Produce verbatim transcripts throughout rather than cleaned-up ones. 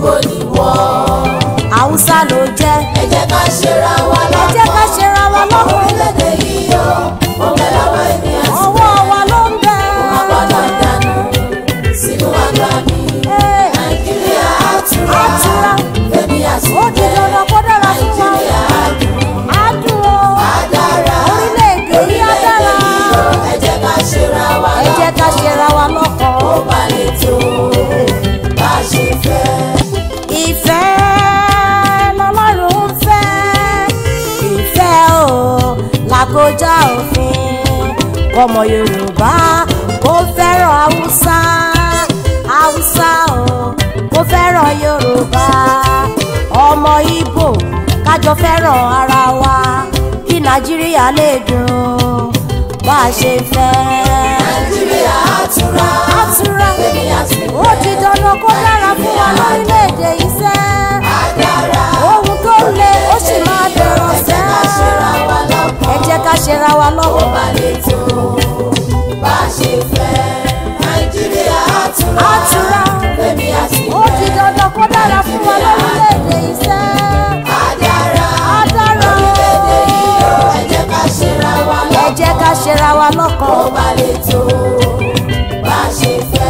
Ìgbò ni wọ́n. Haúsá ló jẹ́. Ẹ jẹ́ ká ṣera wa lọ́kàn. Ẹ jẹ́ ká ṣera wa lọ́kàn. Orílẹ̀-èdè yìí o, ó bẹ lọ́wọ́ èmi àti rẹ̀. Ọwọ́ wa ló ń bẹ. Ó máa gbọ́dọ̀ dànù sínú àgbà mi. Nàìjíríà á tura. Á tura. Èmi àti rẹ̀. Ó di dandan kó dára fún wa. Nàìjíríà á dùn. Á dùn o. Á dára. Orílẹ̀-èdè yìí á dára. Ẹ jẹ́ ká ṣera wa lọ́kàn. Ẹ jẹ́ ká ṣera wa lọ́kàn. Ó bá lè tó bá a ṣe fẹ́. Ìfẹ́ lọ́lọ́run ń fẹ́. Ìfẹ́ o làkójá òfin. Ọmọ Yorùbá kò fẹ́ràn Haúsá. Haúsá o kò fẹ́ràn Yorùbá. Ọmọ Ìgbò kájọ fẹ́ràn ara wa. Kí Nàìjíríà lè dùn bá a ṣe fẹ́. Nàìjíríà á tura. Á tura. Èmi àti rẹ̀. Ó di dandan kó dára fún wa lórílẹ̀‐èdè yìí sẹ́. Á dára. Ohun tó le ó sì máa dẹ̀rọ̀ sẹ́. Ẹ jẹ́ ká ṣera wa lọ́kàn. Ẹ jẹ́ ká ṣera wa Ó lọ́kàn. bá lè tó bá a ṣe fẹ́. Nàìjíríà á tura. Á tura. Èmi àti Ó di rẹ̀. dandan kó dára fún wa lórílẹ̀‐èdè yìí sẹ́. Á dára. Á dára. Orílẹ̀-èdè yìí o, ẹ jẹ́ ká ṣera wa Ẹ lọ́kàn. jẹ́ ká ṣera wa lọ́kàn. Ó bá lè tó bá a ṣe fẹ́.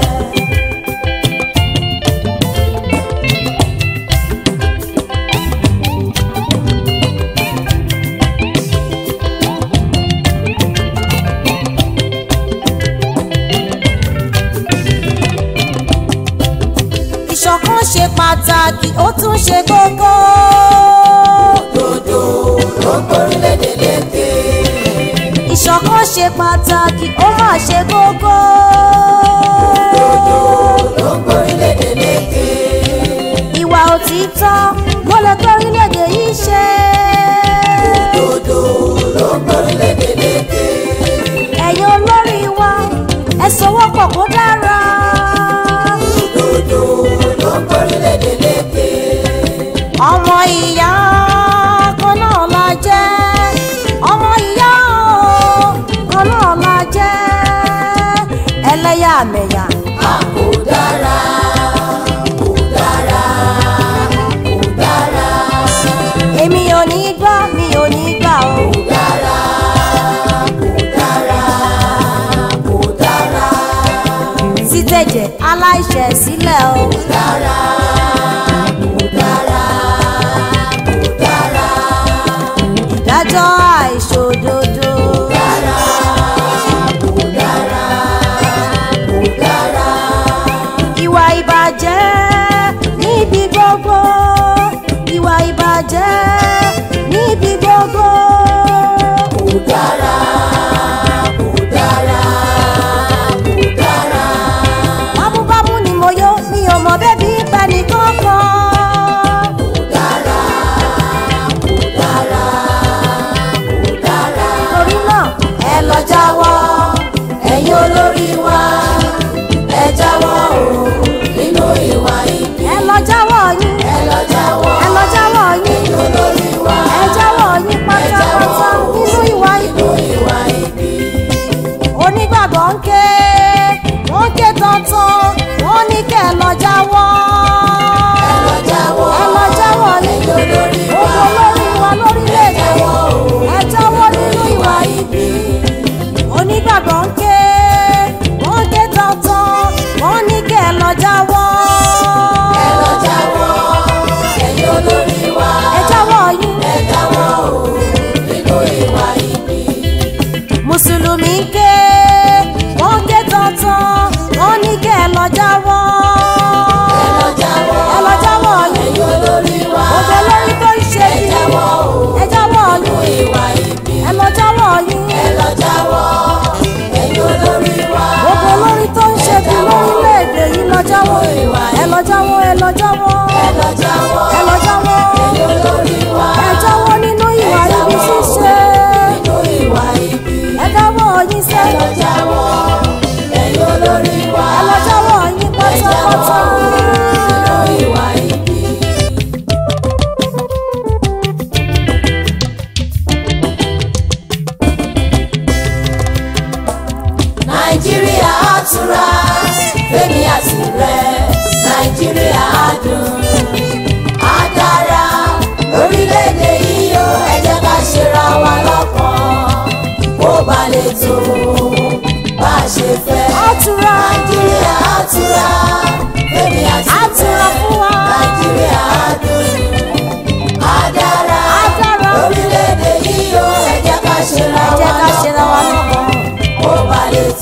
Ìṣọ̀kan ṣe pàtàkì ó tún ṣe kókó. Òdodo ló ń gbórílẹ̀-èdè lékè. Ìṣọ̀kan ṣe pàtàkì ó mà ṣe kókó. Òdodo ló ń gbórílẹ̀-èdè lékè. Ìwà òtítọ́ ló lè tó orílẹ̀-èdè yìí ṣe. Òdodo ló ń gbórílẹ̀-èdè lékè. Ẹ̀yin olórí wa ẹ sowọ́pọ̀ kó dára. Òdodo ló ń gbórílẹ̀-èdè lékè. Ọmọ ìyá kan náà la jẹ́. Ọmọ ìyá o, kan náà la jẹ́. Ẹlẹ́yàmẹ̀yà A kò dára, kò dára, kò dára, èmi ò ní gbà mi ò ní gbà o. kò dára, kò dára, kò dára, Títẹ̀jẹ̀ aláìṣẹ̀ sílẹ̀ o. kò dára, kò dára, kò dára, Ìdájọ́ àìṣòdodo. dára, kò dára, kò dára, Ìwà ìbàjẹ́ níbi gbogbo. Ìwà ìbàjẹ́ níbi gbogbo. kò dára, kò dára, kò dára. Bámúbámú ni mo yó mi ò mọ bébí bá ní kankan. Kò dára, kò dára, kò dára. Torí náà Ẹ lọ jáwọ́, ẹ̀yin olórí wa, ẹ jáwọ́ o nínú ìwà ibi. ẹ lọ jáwọ́ yín. Ẹ lọ jáwọ́, Ẹ lọ jáwọ́ yín. ẹ̀yin olórí wa, Ẹ jáwọ́ yín ẹ jáwọ́ pátápátá o nínú ìwà ibi. nínú ìwà ibi. Onígbàgbọ́ ń ké wọ́n ké tantan wọ́n ní kẹ́ ẹ lọ jáwọ́. Ẹ lọ jáwọ́, Ẹ lọ jáwọ́ yín. ẹ̀yin olórí wa, Gbogbo olórí wa lórílẹ̀-èdè ẹ jáwọ́ o ẹ jáwọ́ nínú ìwà ibi. ibi. Onígbàgbọ́ ń ké wọ́n ké tantan wọ́n ní kẹ́ ẹ lọ jáwọ́. Ẹ lọ jáwọ́, ẹ̀yin olórí wa, Ẹ jáwọ́ yín. ẹ jáwọ́ o nínú ìwà ibi. Mùsùlùmí ń ké wọ́n ké tantan wọ́n ní kẹ́ ẹ lọ jáwọ́. Ẹ lọ jáwọ́, Ẹ lọ jáwọ́ yín. ẹ̀yin olórí wa, Gbogbo olórí tó ń ṣe ẹ bí jáwọ́ o ẹ jáwọ́ nínú yín. ìwà ibi. Ẹ lọ jáwọ́ yín. Ẹ lọ jáwọ́, ẹ̀yin olórí wa, Gbogbo olórí tó ń ṣe bí lórílẹ̀-èdè yìí lọ jáwọ́. Ẹ lọ jáwọ́ ẹ lọ jáwọ́. ẹ lọ jáwọ́, Ẹ lọ jáwọ́. ẹ̀yin olórí wa, Ẹ jáwọ́ nínú ìwà ẹ ibi jáwọ́ ṣíṣe. nínú ìwà ibi. Ẹ jáwọ́ yín Ẹ sẹ́. lọ jáwọ́, ẹ̀yin olórí wa, Ẹ lọ jáwọ́ yín ẹ jáwọ́ pátápátá. nínú ìwà ibi. Nàìjíríà á tura, fẹ́mi àti rẹ̀, Nàìjíríà á dùn.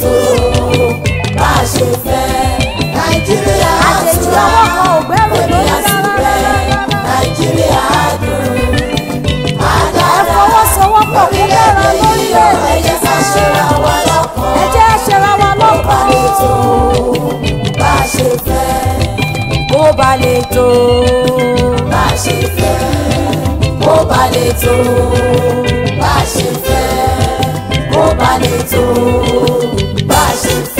tó bá a ṣe fẹ́. Nàìjíríà àjèjì tura ọwọ́ kan ò gbẹ́rù èmi lórí àti rẹ̀. Nàìjíríà dùn ẹ àdára. fọwọ́sowọ́pọ̀ kó dára lórílẹ̀-èdè ẹ jẹ́ ká ṣera wa lọ́kàn. ẹ jẹ́ ṣera wa Bó bá lọ́kàn lè tó bá a ṣe fẹ́. kó ba lè tó Bá a ṣe fẹ́. Bó bá lè tó bá a ṣe fẹ́. Bó bá lè tó bá a ṣe fẹ́.